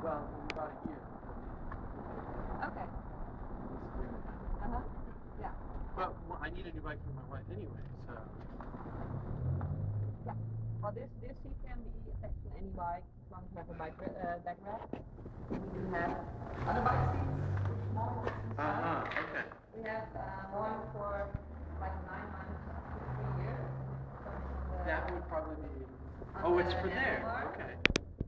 Well, about a year. Okay. Yeah. But I need a new bike for my wife anyway, so. Yeah. Well, this seat can be attached to any bike as long as you have a bike backrest. We do have other bike seats, smaller inside. Okay. We have one for like 9 months up to 3 years. That would probably be. Oh, it's for there. Okay.